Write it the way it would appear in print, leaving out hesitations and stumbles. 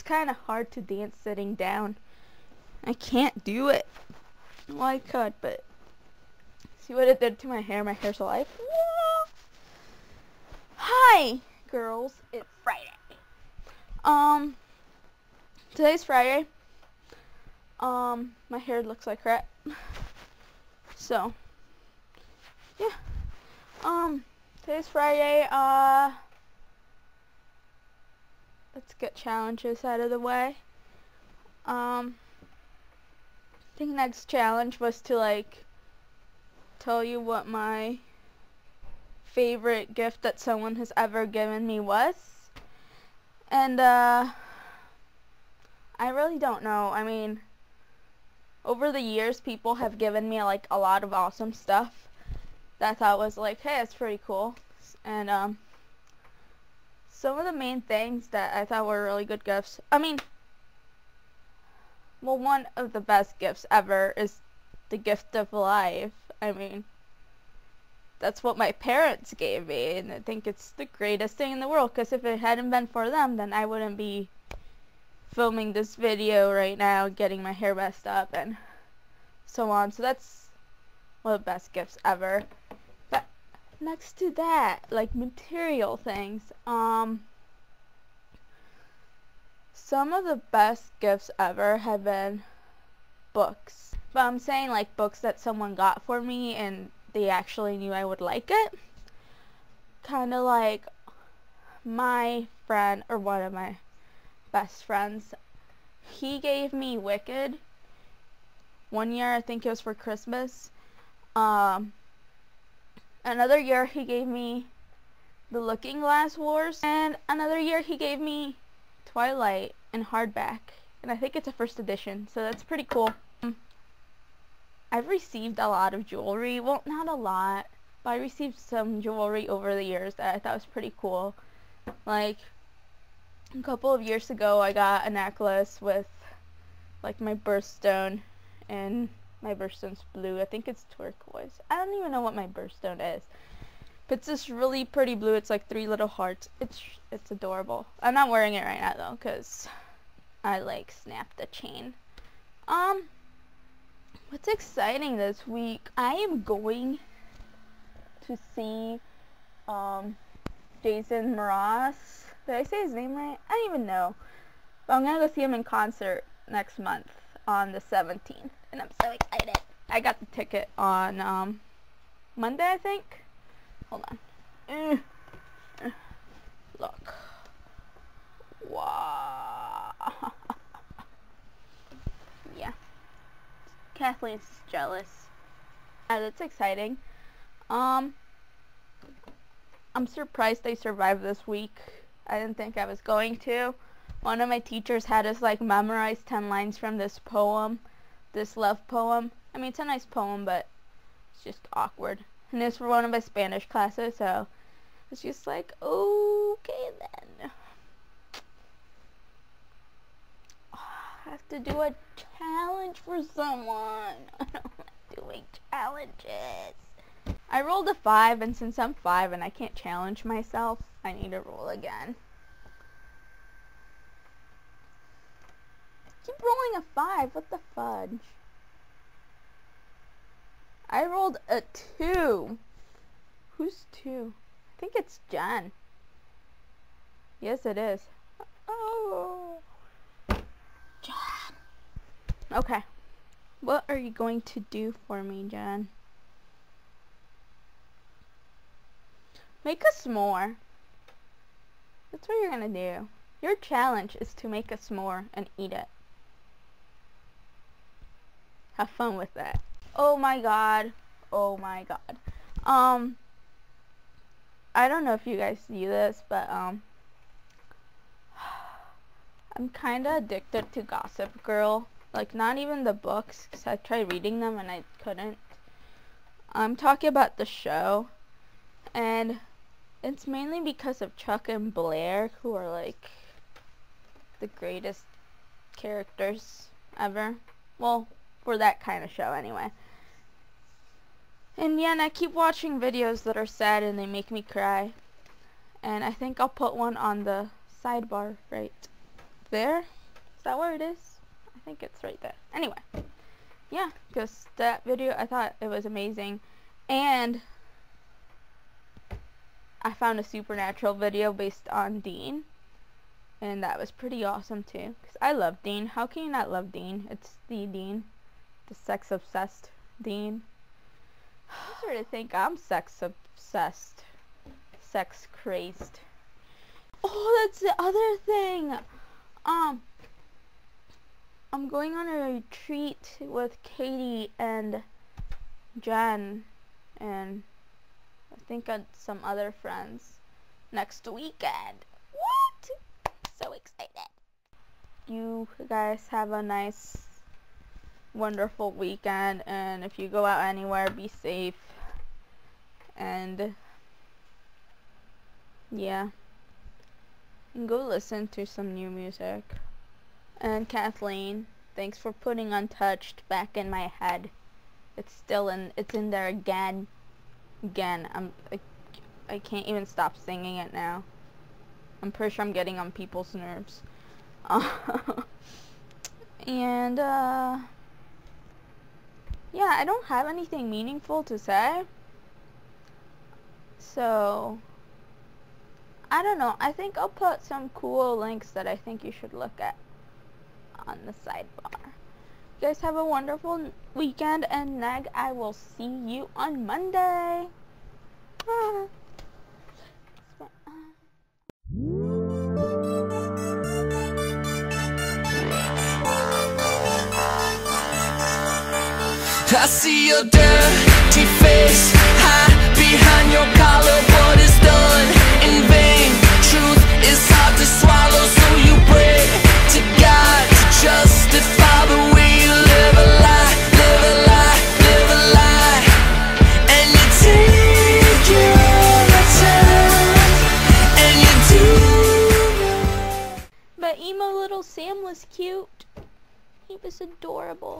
kind of hard to dance sitting down. I can't do it. Well, I could, but see what it did to my hair. My hair's alive. Hi, girls. It's Friday. Today's Friday. My hair looks like crap. So, yeah. Today's Friday. Let's get challenges out of the way. I think next challenge was to like tell you what my favorite gift that someone has ever given me was. And I really don't know. I mean, over the years people have given me like a lot of awesome stuff that I thought was like, hey, that's pretty cool. And some of the main things that I thought were really good gifts, I mean, well, one of the best gifts ever is the gift of life. I mean, that's what my parents gave me, and I think it's the greatest thing in the world, because if it hadn't been for them, then I wouldn't be filming this video right now, getting my hair messed up, and so on. So that's one of the best gifts ever. But next to that, like material things, some of the best gifts ever have been books. But I'm saying like books that someone got for me and they actually knew I would like it. Kind of like my friend, or one of my best friends, he gave me Wicked one year. I think it was for Christmas. Another year he gave me The Looking Glass Wars, and another year he gave me Twilight in hardback, and I think it's a first edition, so that's pretty cool. I've received a lot of jewelry. Well, not a lot, but I received some jewelry over the years that I thought was pretty cool. Like, a couple of years ago, I got a necklace with, like, my birthstone, and my birthstone's blue. I think it's turquoise. I don't even know what my birthstone is. But it's this really pretty blue. It's like 3 little hearts. It's adorable. I'm not wearing it right now, though, because I, like, snapped the chain. What's exciting this week? I am going to see Jason Mraz. Did I say his name right? I don't even know. But I'm gonna go see him in concert next month on the 17th, and I'm so excited. I got the ticket on Monday, I think. Hold on. Look. Wow. Yeah. Kathleen's jealous. That's exciting. I'm surprised I survived this week. I didn't think I was going to. One of my teachers had us like memorize 10 lines from this poem, this love poem. I mean, it's a nice poem, but it's just awkward. And it's for one of my Spanish classes, so it's just like, okay then. I have to do a challenge for someone. I don't like doing challenges. I rolled a 5, and since I'm 5 and I can't challenge myself, I need to roll again. Keep rolling a 5. What the fudge? I rolled a 2. Who's 2? I think it's Jen. Yes, it is. Oh. Jen. Okay. What are you going to do for me, Jen? Make a s'more. That's what you're gonna do. Your challenge is to make a s'more and eat it. Have fun with that. Oh my god. Oh my god. I don't know if you guys see this, but I'm kinda addicted to Gossip Girl. Like, not even the books, because I tried reading them and I couldn't. I'm talking about the show, and it's mainly because of Chuck and Blair, who are like the greatest characters ever. Well, for that kind of show anyway. And yeah, and I keep watching videos that are sad and they make me cry. And I think I'll put one on the sidebar right there. Is that where it is? I think it's right there. Anyway, yeah, because that video, I thought it was amazing. And I found a supernatural video based on Dean. And that was pretty awesome too. Because I love Dean. How can you not love Dean? It's the Dean. The sex obsessed Dean. I sort of think I'm sex obsessed. Sex crazed. Oh, that's the other thing. I'm going on a retreat with Katie and Jen and I think some other friends next weekend. What? So excited. You guys have a nice, wonderful weekend, and if you go out anywhere, be safe. And yeah, and go listen to some new music. And Kathleen, thanks for putting Untouched back in my head. It's in there again. I can't even stop singing it now. I'm pretty sure I'm getting on people's nerves. And yeah, I don't have anything meaningful to say. So I don't know. I think I'll put some cool links that I think you should look at on the sidebar. You guys have a wonderful weekend, and Nag, I will see you on Monday. I see your dirty face, hide behind your collar. What is done in vain? Truth is hard to swallow, so you pray to God to justify the way you live a lie, live a lie, live a lie. And you take your time, and you do. But emo little Sam was cute. He was adorable.